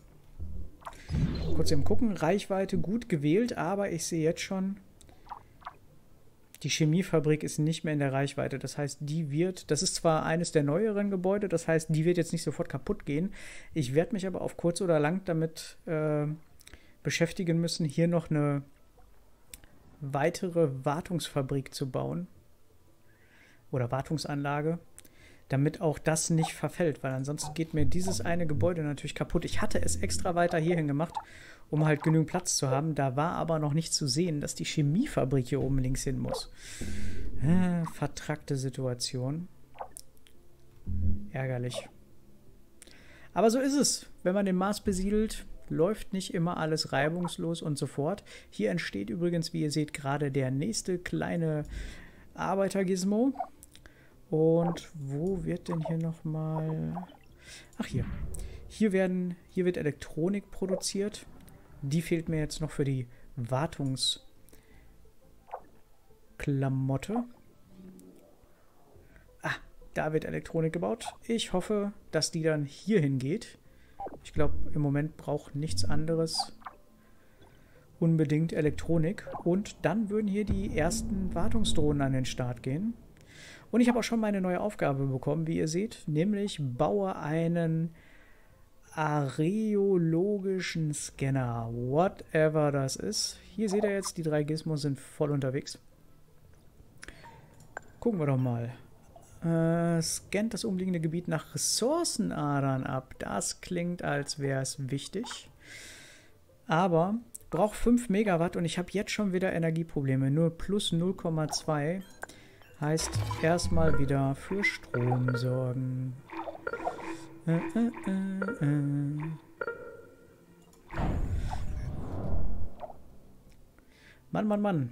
Kurz eben gucken. Reichweite gut gewählt, aber ich sehe jetzt schon, die Chemiefabrik ist nicht mehr in der Reichweite. Das heißt, die wird, das ist zwar eines der neueren Gebäude, das heißt, die wird jetzt nicht sofort kaputt gehen. Ich werde mich aber auf kurz oder lang damit äh, beschäftigen müssen, hier noch eine weitere Wartungsfabrik zu bauen. Oder Wartungsanlage. Damit auch das nicht verfällt, weil ansonsten geht mir dieses eine Gebäude natürlich kaputt. Ich hatte es extra weiter hierhin gemacht, um halt genügend Platz zu haben. Da war aber noch nicht zu sehen, dass die Chemiefabrik hier oben links hin muss. Äh, vertrackte Situation. Ärgerlich. Aber so ist es. Wenn man den Mars besiedelt, läuft nicht immer alles reibungslos und so fort. Hier entsteht übrigens, wie ihr seht, gerade der nächste kleine Arbeiter-Gizmo. Und wo wird denn hier nochmal... Ach, hier. Hier, werden, hier wird Elektronik produziert. Die fehlt mir jetzt noch für die Wartungsklamotte. Ah, da wird Elektronik gebaut. Ich hoffe, dass die dann hier hingeht. Ich glaube, im Moment braucht nichts anderes unbedingt Elektronik. Und dann würden hier die ersten Wartungsdrohnen an den Start gehen. Und ich habe auch schon meine neue Aufgabe bekommen, wie ihr seht, nämlich baue einen areologischen Scanner, whatever das ist. Hier seht ihr jetzt, die drei Gizmos sind voll unterwegs. Gucken wir doch mal. Äh, scannt das umliegende Gebiet nach Ressourcenadern ab. Das klingt, als wäre es wichtig. Aber braucht fünf Megawatt und ich habe jetzt schon wieder Energieprobleme. Nur plus null Komma zwei heißt erstmal wieder für Strom sorgen. Äh, äh, äh, äh. Mann, Mann, Mann.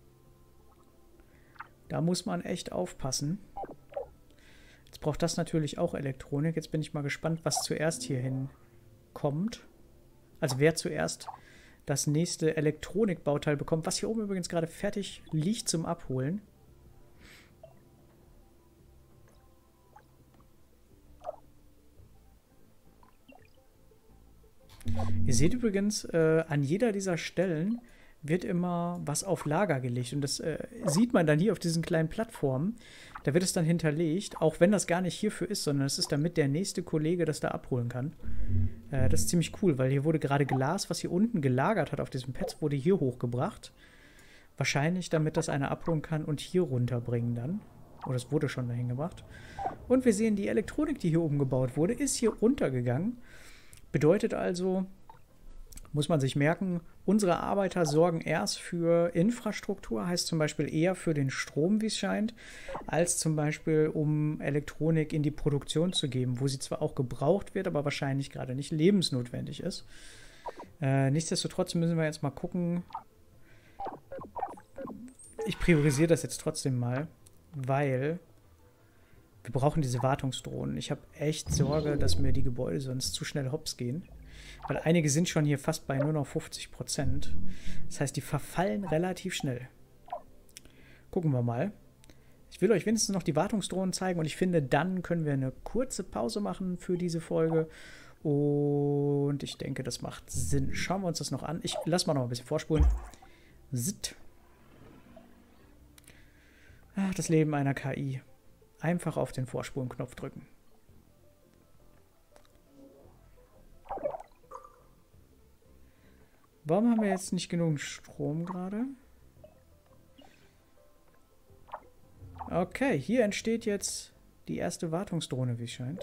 Da muss man echt aufpassen. Jetzt braucht das natürlich auch Elektronik. Jetzt bin ich mal gespannt, was zuerst hierhin kommt. Also wer zuerst das nächste Elektronikbauteil bekommt, was hier oben übrigens gerade fertig liegt zum Abholen. Ihr seht übrigens, äh, an jeder dieser Stellen wird immer was auf Lager gelegt. Und das äh, sieht man dann hier auf diesen kleinen Plattformen. Da wird es dann hinterlegt, auch wenn das gar nicht hierfür ist, sondern es ist damit der nächste Kollege das da abholen kann. Äh, das ist ziemlich cool, weil hier wurde gerade Glas, was hier unten gelagert hat auf diesem Pad, wurde hier hochgebracht. Wahrscheinlich, damit das einer abholen kann und hier runterbringen dann. Oder es wurde schon dahin gebracht. Und wir sehen, die Elektronik, die hier oben gebaut wurde, ist hier runtergegangen. Bedeutet also, muss man sich merken, unsere Arbeiter sorgen erst für Infrastruktur, heißt zum Beispiel eher für den Strom, wie es scheint, als zum Beispiel, um Elektronik in die Produktion zu geben, wo sie zwar auch gebraucht wird, aber wahrscheinlich gerade nicht lebensnotwendig ist. Äh, nichtsdestotrotz müssen wir jetzt mal gucken. Ich priorisiere das jetzt trotzdem mal, weil wir brauchen diese Wartungsdrohnen. Ich habe echt Sorge, dass mir die Gebäude sonst zu schnell hops gehen. Weil einige sind schon hier fast bei nur noch fünfzig Prozent. Das heißt, die verfallen relativ schnell. Gucken wir mal. Ich will euch wenigstens noch die Wartungsdrohnen zeigen und ich finde, dann können wir eine kurze Pause machen für diese Folge. Und ich denke, das macht Sinn. Schauen wir uns das noch an. Ich lasse mal noch ein bisschen vorspulen. Sitt. Ach, das Leben einer K I. Einfach auf den Vorspulen-Knopf drücken. Warum haben wir jetzt nicht genug Strom gerade? Okay, hier entsteht jetzt die erste Wartungsdrohne, wie es scheint.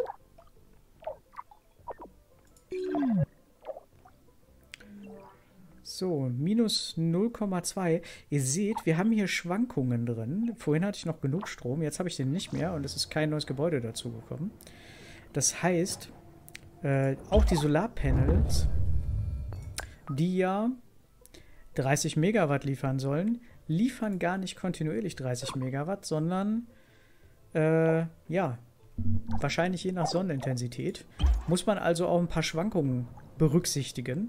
So, minus null Komma zwei. Ihr seht, wir haben hier Schwankungen drin. Vorhin hatte ich noch genug Strom, jetzt habe ich den nicht mehr und es ist kein neues Gebäude dazugekommen. Das heißt, äh, auch die Solarpanels, die ja dreißig Megawatt liefern sollen, liefern gar nicht kontinuierlich dreißig Megawatt, sondern äh, ja, wahrscheinlich je nach Sonnenintensität. Muss man also auch ein paar Schwankungen berücksichtigen.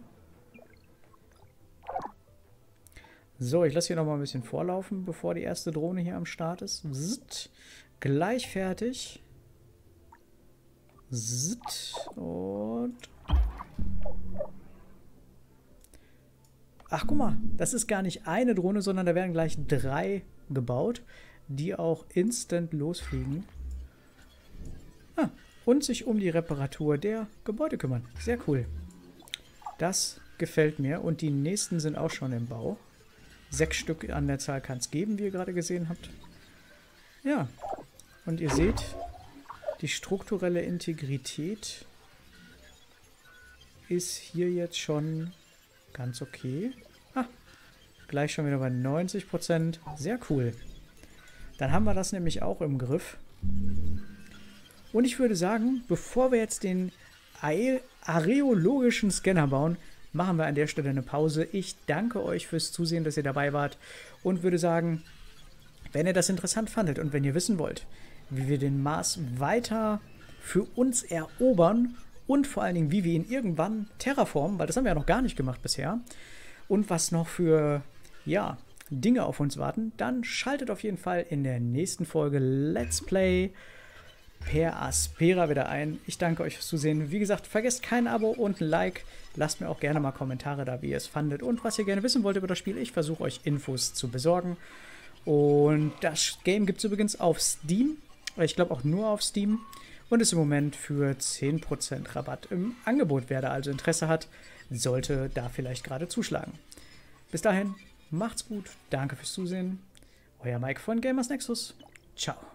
So, ich lasse hier noch mal ein bisschen vorlaufen, bevor die erste Drohne hier am Start ist. Zzt. Gleich fertig. Zzt. Und... Ach, guck mal, das ist gar nicht eine Drohne, sondern da werden gleich drei gebaut, die auch instant losfliegen. Ah, und sich um die Reparatur der Gebäude kümmern. Sehr cool. Das gefällt mir. Und die nächsten sind auch schon im Bau. Sechs Stück an der Zahl kann es geben, wie ihr gerade gesehen habt. Ja, und ihr seht, die strukturelle Integrität ist hier jetzt schon ganz okay. Ah, gleich schon wieder bei neunzig Prozent. Sehr cool. Dann haben wir das nämlich auch im Griff. Und ich würde sagen, bevor wir jetzt den areologischen Scanner bauen, machen wir an der Stelle eine Pause. Ich danke euch fürs Zusehen, dass ihr dabei wart und würde sagen, wenn ihr das interessant fandet und wenn ihr wissen wollt, wie wir den Mars weiter für uns erobern und vor allen Dingen, wie wir ihn irgendwann terraformen, weil das haben wir ja noch gar nicht gemacht bisher, und was noch für, ja, Dinge auf uns warten, dann schaltet auf jeden Fall in der nächsten Folge Let's Play Per Aspera wieder ein. Ich danke euch fürs Zusehen. Wie gesagt, vergesst kein Abo und ein Like. Lasst mir auch gerne mal Kommentare da, wie ihr es fandet und was ihr gerne wissen wollt über das Spiel. Ich versuche euch Infos zu besorgen. Und das Game gibt es übrigens auf Steam. Ich glaube auch nur auf Steam. Und ist im Moment für zehn Prozent Rabatt im Angebot. Wer da also Interesse hat, sollte da vielleicht gerade zuschlagen. Bis dahin, macht's gut. Danke fürs Zusehen. Euer Mike von Gamers Nexus. Ciao.